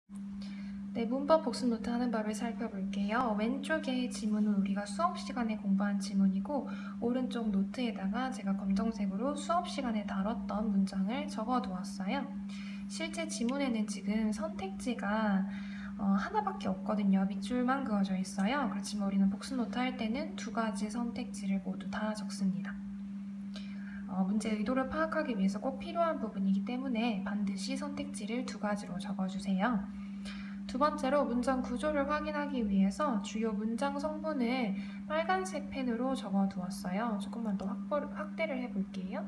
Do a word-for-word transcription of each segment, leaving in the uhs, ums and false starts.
네, 문법 복습 노트 하는 법을 살펴볼게요. 왼쪽의 지문은 우리가 수업 시간에 공부한 지문이고, 오른쪽 노트에다가 제가 검정색으로 수업 시간에 다뤘던 문장을 적어 두었어요. 실제 지문에는 지금 선택지가 어, 하나밖에 없거든요. 밑줄만 그어져 있어요. 그렇지만 우리는 복습 노트 할 때는 두 가지 선택지를 모두 다 적습니다. 어, 문제 의도를 파악하기 위해서 꼭 필요한 부분이기 때문에 반드시 선택지를 두 가지로 적어주세요. 두 번째로 문장 구조를 확인하기 위해서 주요 문장 성분을 빨간색 펜으로 적어 두었어요. 조금만 더 확보를, 확대를 해볼게요.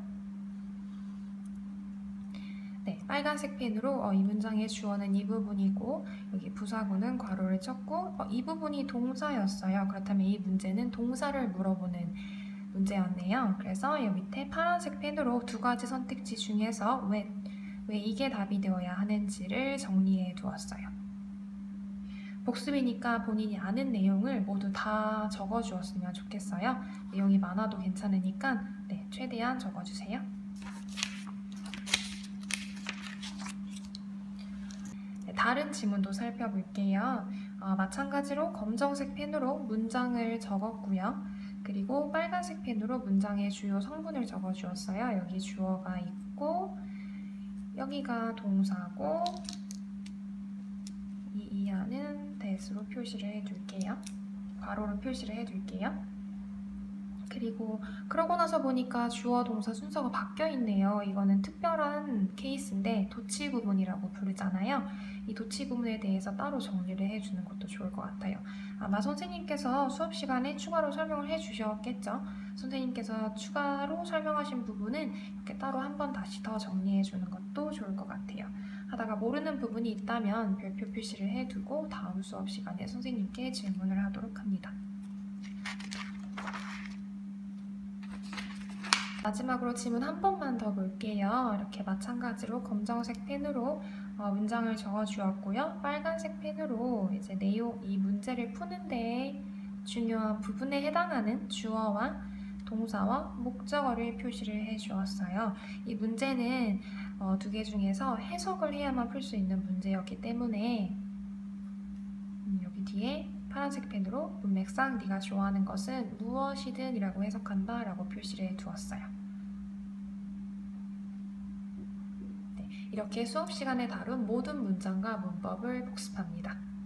네, 빨간색 펜으로 어, 이 문장의 주어는 이 부분이고 여기 부사구는 괄호를 쳤고 어, 이 부분이 동사였어요. 그렇다면 이 문제는 동사를 물어보는 문제였네요. 그래서 여기 밑에 파란색 펜으로 두 가지 선택지 중에서 왜, 왜 이게 답이 되어야 하는지를 정리해 두었어요. 복습이니까 본인이 아는 내용을 모두 다 적어주었으면 좋겠어요. 내용이 많아도 괜찮으니까 네, 최대한 적어주세요. 네, 다른 지문도 살펴볼게요. 어, 마찬가지로 검정색 펜으로 문장을 적었고요. 그리고 빨간색 펜으로 문장의 주요 성분을 적어주었어요. 여기 주어가 있고 여기가 동사고 이 이하는 that으로 표시를 해둘게요. 괄호로 표시를 해둘게요. 그리고 그러고 나서 보니까 주어 동사 순서가 바뀌어 있네요. 이거는 특별한 케이스인데 도치 구문이라고 부르잖아요. 이 도치 구문에 대해서 따로 정리를 해주는 것도 좋을 것 같아요. 아마 선생님께서 수업 시간에 추가로 설명을 해주셨겠죠. 선생님께서 추가로 설명하신 부분은 이렇게 따로 한 번 다시 더 정리해주는 것도 좋을 것 같아요. 하다가 모르는 부분이 있다면 별표 표시를 해두고 다음 수업 시간에 선생님께 질문을 하도록 합니다. 마지막으로 지문 한 번만 더 볼게요. 이렇게 마찬가지로 검정색 펜으로 어, 문장을 적어주었고요. 빨간색 펜으로 이제 내용, 이 문제를 푸는데 중요한 부분에 해당하는 주어와 동사와 목적어를 표시를 해주었어요. 이 문제는 어, 두 개 중에서 해석을 해야만 풀 수 있는 문제였기 때문에 음, 여기 뒤에 파란색 펜으로 문맥상 네가 좋아하는 것은 무엇이든 이라고 해석한다 라고 표시를 해두었어요. 네, 이렇게 수업 시간에 다룬 모든 문장과 문법을 복습합니다.